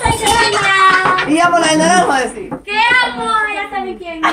soy Sonia. Y amo la de naranja, decir. ¿Qué amo? Ya saben quién.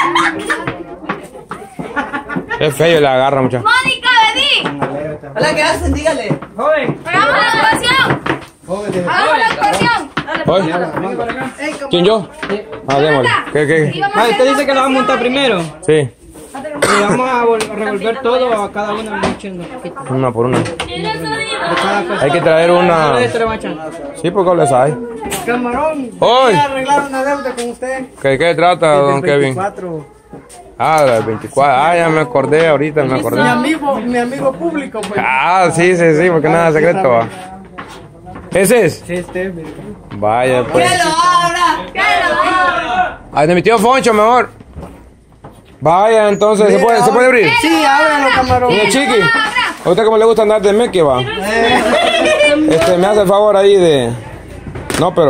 Es feo, le agarra mucho. Mónica, vení. Hola, ¿qué hacen? Dígale. Joven. Hagamos la actuación. Hagamos la actuación. ¿Hoy? ¿Quién yo? Ah, démosle. ¿Qué? Ah, usted dice que lo va a montar primero. Sí, Y vamos a revolver todo a cada uno echando un poquito. una por una. De cada cosa. Hay que traer una... Esto le va echando. Sí, porque les hay. Camarón, ¡Hoy! voy a arreglar una deuda con usted. ¿Qué trata, don Kevin? 24. Ah, del 24. Ah, ya me acordé ahorita, me acordé. Mi amigo público, pues. Ah, sí, porque nada secreto va. ¿Ese es? Sí, este, mire. Vaya, pues. ¡Que lo abra! ¿Qué lo? Ay, de mi tío Foncho, mejor. Vaya, entonces, ¿se puede abrir? Sí, ábralo, camarón. Mire, chiqui, ¿a usted cómo le gusta andar de meque, va? Me hace el favor ahí de... No, pero...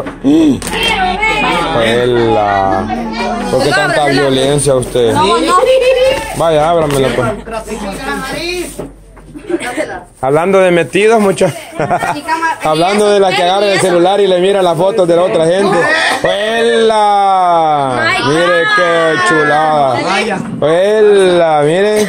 Juela. ¿Por qué tanta violencia usted? Vaya, ábramela, pues. Hablando de metidos, muchachos. Hablando de la que agarra el celular y le mira las fotos de la otra gente. ¡Huela! Mire qué chulada. ¡Huela! Mire.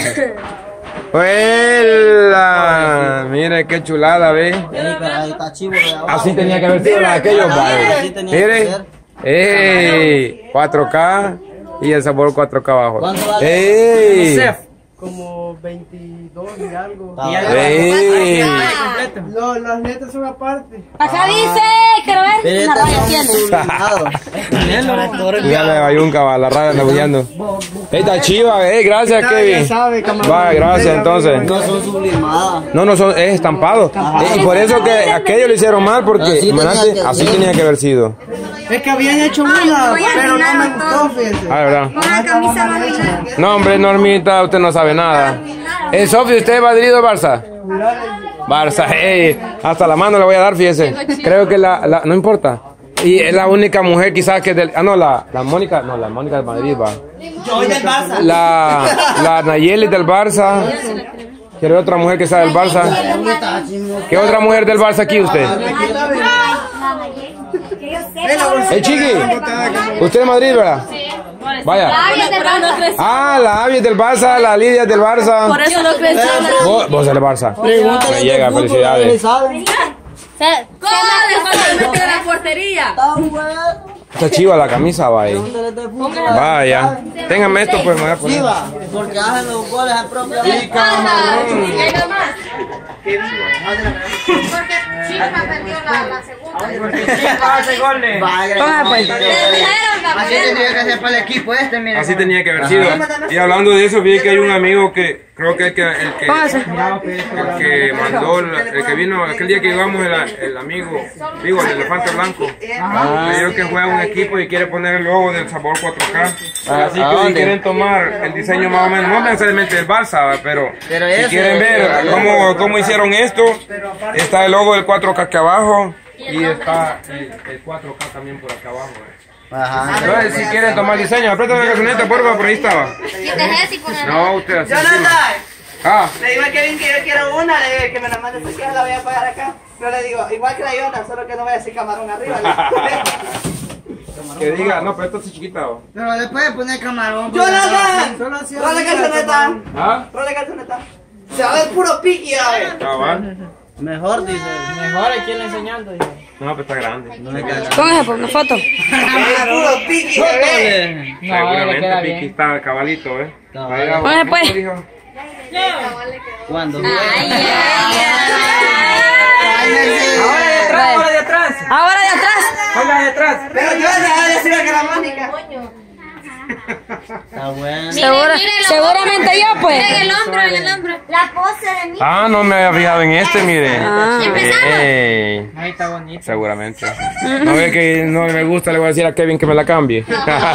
¡Huela! Mire qué chulada, ¿ve? Así tenía que haber sido la de aquellos, vale. Mire. ¡Ey! 4K y el sabor 4K abajo. ¡Ey! Como 22 y algo. ¡Ey! Las letras son aparte. Acá dice, quiero ver, una raya tiene. Ya le bayunca, la raya anda bullando. ¡Ey, está chiva! Gracias, Kevin. Va, gracias, entonces. No son sublimadas. No son, es estampado. Y por eso que aquello lo hicieron mal, porque imagínate, así tenía que haber sido. Es que habían hecho una, pero no me gustó, fíjese. Ah, ¿verdad? Una camisa bonita. No, hombre, Normita, usted no sabe nada. Sofía, ¿usted es Madrid o Barça? Barça, hasta la mano le voy a dar, fíjese. Creo que no importa. Y es la única mujer quizás que del... Ah, no, la Mónica, no, la Mónica del Madrid va. Yo soy del Barça. La Nayeli del Barça. ¿Quiere otra mujer que sea del Barça? ¿Qué otra mujer del Barça aquí usted? Chiqui, ¿usted es de Madrid, verdad? Vaya. Ah, la Avi es del Barça, la Lidia es del Barça. Por eso no creció. Vos eres del Barça. Me llega, felicidades. ¿Cómo de la portería? Está chiva la camisa, vaya. Vaya. Téngame esto, pues me voy a poner. Porque hacen los goles en propia Porque Chifa perdió la segunda. Así tenía que ser para el equipo este, mira. Así tenía que haber sido. Y hablando de eso, vi que hay un amigo que creo que el que mandó, el que vino aquel día que íbamos, el amigo, digo, el elefante blanco. Me dijo que juega un equipo y quiere poner el logo del sabor 4K. Así que si quieren tomar el diseño más o menos, no necesariamente del Barça, pero si quieren ver cómo hicieron esto, está el logo del 4K aquí abajo y está el 4K también por acá abajo. Entonces, si quieren tomar diseño, apriétame la cancioneta, por favor, por ahí estaba. No, usted así. Le digo a Kevin que yo quiero una, le digo que me la mande aquí, la voy a pagar acá. Yo le digo, igual que la Yona, solo que no voy a decir camarón arriba. Que diga, no, pero esto es chiquita. Pero le puede poner camarón. ¡Jonathan! ¡Role calzoneta! ¿Ah? ¡Role calzoneta! Se va a ver puro piqui, a ver. Cabal. Mejor, dice. Mejor hay quien le enseñando. No, pero está grande. Póngase por una foto. Puro piqui, bebé. Seguramente Piqui está cabalito, Póngase pues. ¿Cuándo? Ahora de atrás. Ahora de atrás. Ahora de atrás. Pero yo le voy a decir a que la Mónica. Está bueno. Seguramente yo, pues. En el hombro. La pose de mí. Ah, no me había fijado en este, mire. Ahí está bonito. Seguramente. No ve que no me gusta, le voy a decir a Kevin que me la cambie.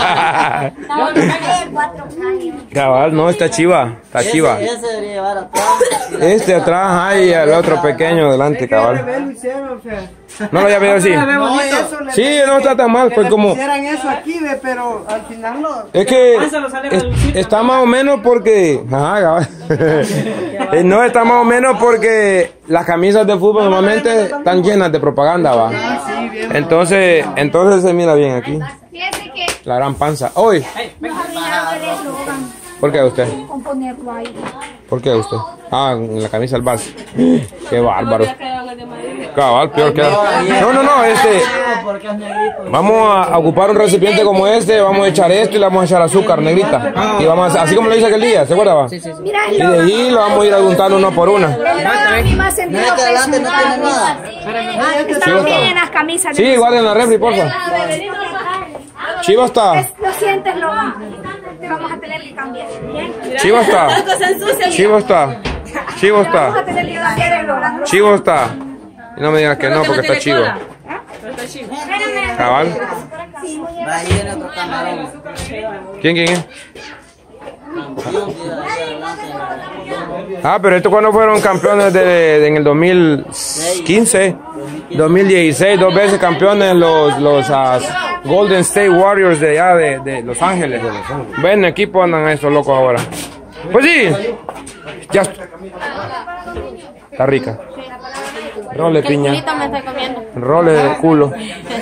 Cabal, no, está chiva. Está chiva. Ese debería llevar atrás. Este atrás, ay, el otro pequeño delante, cabal. Lo hicieron, o sea. No lo había visto así. No, eso le- Sí, no está tan mal, que pues le como... pusieran eso aquí, ve, pero al final no. Es que está más o menos porque... Ajá, no, está más o menos porque las camisas de fútbol normalmente están llenas de propaganda, va. Entonces se mira bien aquí. Fíjate que La gran panza. Hoy. ¿Por qué usted? ponerlo ahí. ¿Por qué usted? Ah, en la camisa del Barça. Qué bárbaro. Cabal, peor que... No, vamos a ocupar un recipiente como este, vamos a echar esto y le vamos a echar azúcar negrita. Y vamos a, así como lo hice aquel día, ¿se acuerda? Mira, Y de ahí lo vamos a ir untando una por una. más sentido Mira que adelante no tiene nada. Están bien en las camisas. Sí, guarden la refri, porfa. Chiva está. Lo sientes, lo te vamos a tener que cambiar. ¿Bien? Chiva está. Chivo está. Chivo Vamos a está. tener que cambiar el logo. Chivo está. Y no me digas que no porque está chivo. Cabal. Ahí viene otro camarón. ¿Quién es? Ah, pero estos cuando fueron campeones en el 2015, 2016, 2 veces campeones los Golden State Warriors de allá de Los Ángeles. Ven, equipo andan a estos locos ahora. Pues sí, ya está rica. Role piña. Me estoy comiendo. Role de culo.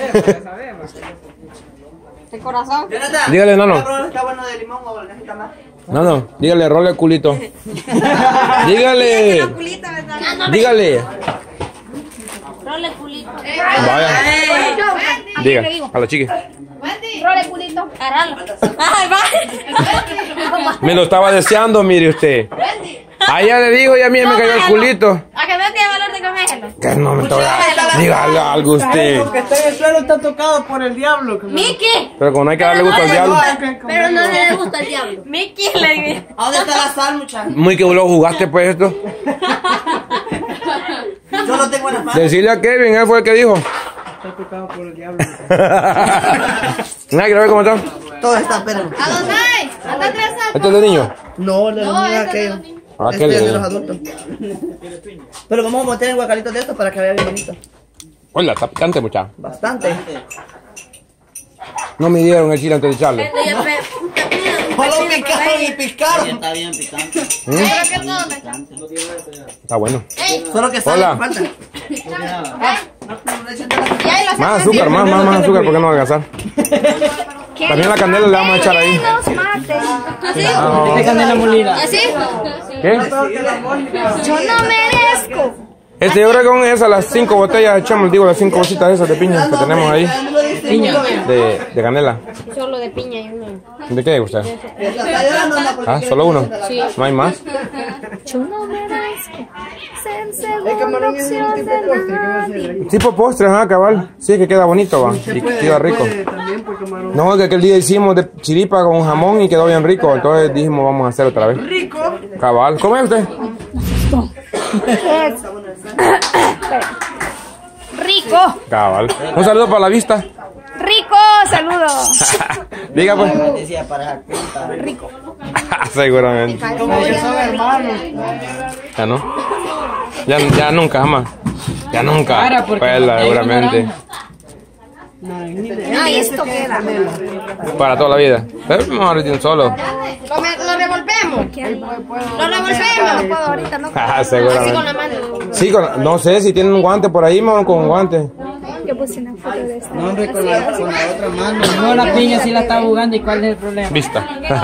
¿De corazón? Dígale, Nano. ¿Está bueno de limón o necesita más? No, dígale, role culito. Dígale. Dígale. Role culito. Vaya. Diga, a la chiqui. Role culito. Agarralo. Ay, va. Me lo estaba deseando, mire usted. A ella le digo y a mí me cayó el culito. A que no tiene valor de comértelo. Que no me toca. Dígale algo usted. Lo que está en el suelo está tocado por el diablo. Miki. Pero como no hay que darle gusto al diablo. Pero no le gusta el diablo. Miki le digo. ¿A dónde está la sal, muchachos? Muy que vos lo jugaste pues esto. Yo no tengo las manos. Decirle a Kevin, él fue el que dijo. Está tocado por el diablo. Nadie quiere ver cómo está. Todos están, pero. ¿A dónde hay? Anda atrasado. Este es de niño. No, de los niños este aquellos. de los niños. Ah, Este qué es de los lindo. adultos. Pero vamos a meter en guacalitos de estos para que vea bien bonito. Hola, está picante, muchacho. Bastante. No me dieron el chile antes de echarle. Solo picaron y picaron. Está bien picante. Está bueno. Solo que sale, Hola. falta. Más azúcar, más azúcar porque no va a alcanzar. También la canela le vamos a echar ahí. De canela molida. ¿Así? ¿Qué? Yo no merezco. Yo creo que con esas las 5 botellas echamos, digo, las 5 bolsitas esas de piña que tenemos ahí. De canela. Solo de piña y uno. ¿De qué usted? Ah, solo uno. ¿No hay más? Yo no merezco ser segunda opción de nadie. Tipo postre, ajá, cabal. Sí, es que queda bonito, va. Y queda rico. También por camarón. No, que aquel día hicimos de chiripa con jamón y quedó bien rico. Entonces dijimos, vamos a hacer otra vez. Rico. Cabal. ¿Cómo es usted? Rico, Cabal. Un saludo para la vista. rico, saludos. Diga pues. Decía para Rico. Seguramente. Como que son hermanos. Ya no. Ya nunca, jamás. Ya nunca. Para, porque Pues, seguramente. Ay, esto queda. Para toda la vida. Pero mejor de un solo. Lo revolvemos. Lo revolvemos. No puedo ahorita, no. Ah, Así con la seguramente. mano. Sí, no sé si tienen un guante por ahí, mano, con un guante. Yo puse una foto de esta. No, hombre, con la otra mano. No, la piña sí la está jugando. ¿Y cuál es el problema? Vista.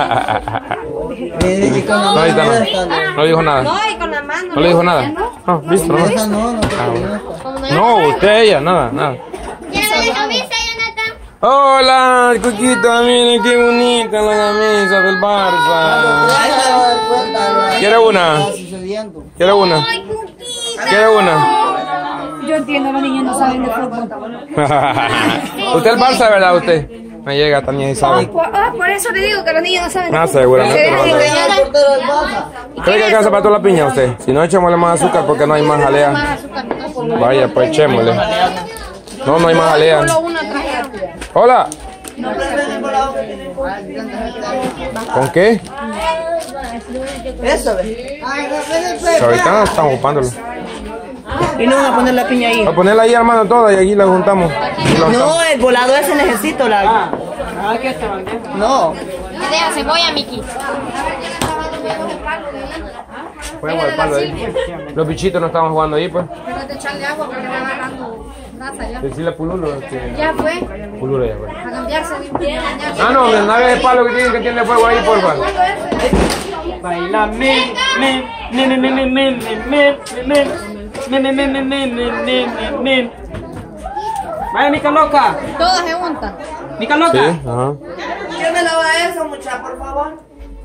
Y con la No, ahí está, mano. no dijo nada. No, y con la mano. No le dijo nada. No, listo, no. Esa no te No, usted, ella, nada, nada. ¿Quién le dijo viste, Jonathan? Hola, Cuquita, miren qué bonita la camisa del Barça. ¿Quiere una? ¿Quiere una? ¿Quiere una? Yo entiendo, los niños no saben de fútbol. ¿Usted es el Barça, verdad, usted? Me llega también y sabe. Por eso le digo que los niños no saben de Ah, fútbol. seguramente no. ¿Cree que alcanza para toda la piña usted? Si no, echémosle más azúcar porque no hay más jalea. Vaya, pues echémosle. No, no hay más jalea. Hola. ¿Con qué? Eso, ve. Ahorita no están ocupándolo. Y no van a poner la piña ahí. A ponerla ahí, hermano, toda y aquí la juntamos. No, el volado ese necesito la... Aquí está. No. Deja cebolla, Miki. Ponemos el palo ahí. Los bichitos no estaban jugando ahí, pues. Pero de echarle agua porque va agarrando grasa ya. Decirle a Pululo que... Ya fue. Pululo ya fue. A cambiarse de bien. Ah, no, no hagas el palo que tiene fuego ahí, porfa. Baila Vaya, Mica loca. Todas se juntan. Mica Sí, loca. ajá. ¿Quién me lava eso, muchacha, por favor?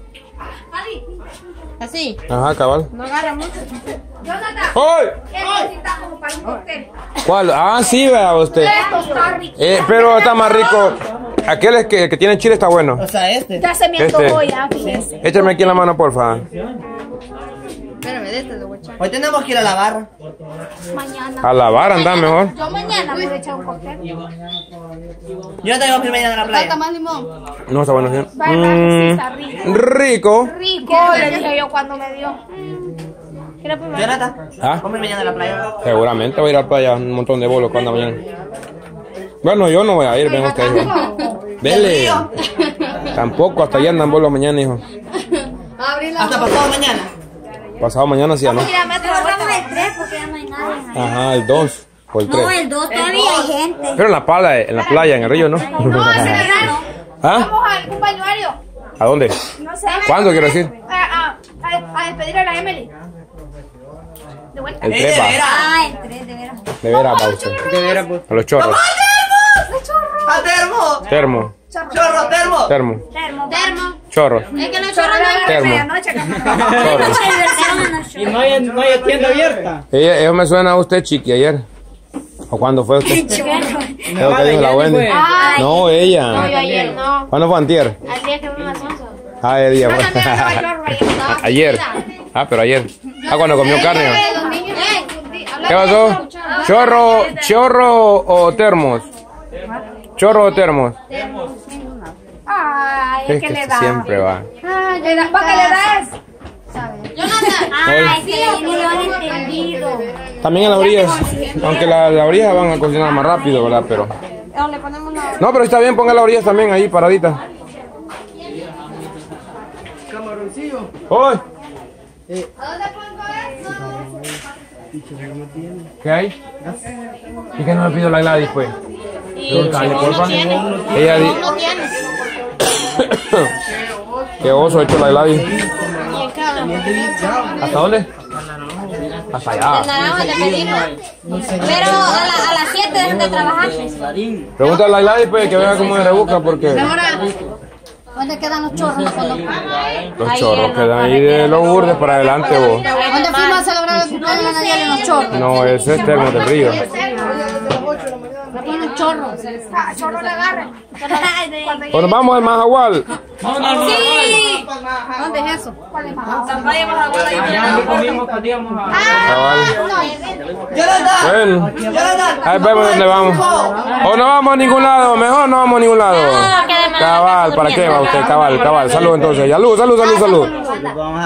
Así. Ajá, cabal. No agarra mucho. Jonathan. ¡Ay! Esto sí está como para un cóctel. ¿Cuál? Ah, sí, vea usted. Esto está rico. Pero está más rico. Aquel es que tiene chile está bueno. O sea, este. Ya se me antojó ya, fíjense. Échame aquí en la mano, porfa. Espérame, de este lo voy a echar. Hoy tenemos que ir a la barra. Mañana. A lavar, anda mejor. Yo mañana voy a echar un cóctel. Yo no tengo que ir mañana a la Falta playa. más limón. No, está bueno, sí. ¿Verdad que sí está rico? Rico. Rico, le dije yo cuando me dio. ¿Quieres probar? Jonathan, ¿Ah? vamos a ir mañana a la playa. Seguramente voy a ir a la playa un montón de bolos cuando mañana. Bueno, yo no voy a ir, venga usted, hijo. Vele. Tampoco, hasta allá andan bolos mañana, hijo. Hasta pasado mañana. Pasado mañana sí, ya no. Mira, me trajo el 3 porque ya no hay nadie. Ajá, el 2 o el 3. No, el 2 todavía hay gente. Pero en la playa, en el río, ¿no? No, es verdad. ¿Ah? Vamos a un bañuario. ¿A dónde? No sé. ¿Cuándo quiero decir? A despedir a la Emily. De vuelta. El 3 va. Ah, el 3, de veras. De veras va usted. De veras, pues. A los chorros. ¡A termo! Termo. ¡Chorro, termo! Termo. Termo. Chorros. Es que los chorros no hay Termo. medianoche, Chorros. Y no hay tienda abierta. Eso me suena a usted, Chiqui, ayer. ¿O cuándo fue usted? Eso que dijo la Wendy. Ay. No, No, ella. yo ayer no. ¿Cuándo fue antier? Al día que vimos a Sonso. Ah, el día. Yo también andaba chorro ayer. estaba Ayer. feliz. Ah, pero ayer. Ah, cuando comió carne. Los niños. ¿Qué pasó? ¿Chorro o termos? ¿Chorro o termos? Ay, es que le da. Siempre va. Ay, le da. ¿Para qué le das? Jonathan. Ay, sí, no lo han entendido. También en las orillas. Aunque las orillas van a cocinar más rápido, ¿verdad? Pero... Le ponemos la... No, pero está bien, ponga las orillas también ahí, paradita. Camaroncillo. ¡Uy! ¿A dónde pongo eso? ¿Qué hay? ¿Y qué no me pidió la Gladys, pues? Pregúntale, porfa. Ella No dice... tiene. Qué oso ha hecho la Gladys. Y el cabrón. ¿Hasta dónde? Hasta allá. El naranja le pedimos. Pero a las 7 dejan de trabajar. Pregúntale a la Gladys, pues, que vea cómo se rebusca, porque... ¿Dónde quedan los chorros? No conozco. Los chorros quedan ahí de los burdes para adelante, vos. ¿Dónde fuimos a celebrar el cumpleaños de Nayeli en los chorros? No, ese es termo del río. Me ponen chorros. Chorros le agarran. Bueno, vamos al Majagual. Sí. ¿Dónde es eso? Ya no comimos, podíamos a... Cabal. ¡Jonathan! Bueno, ¡Jonathan! ahí vemos dónde vamos. O no vamos a ningún lado, mejor no vamos a ningún lado. Cabal, ¿para qué va usted? Cabal. Salud entonces. Salud.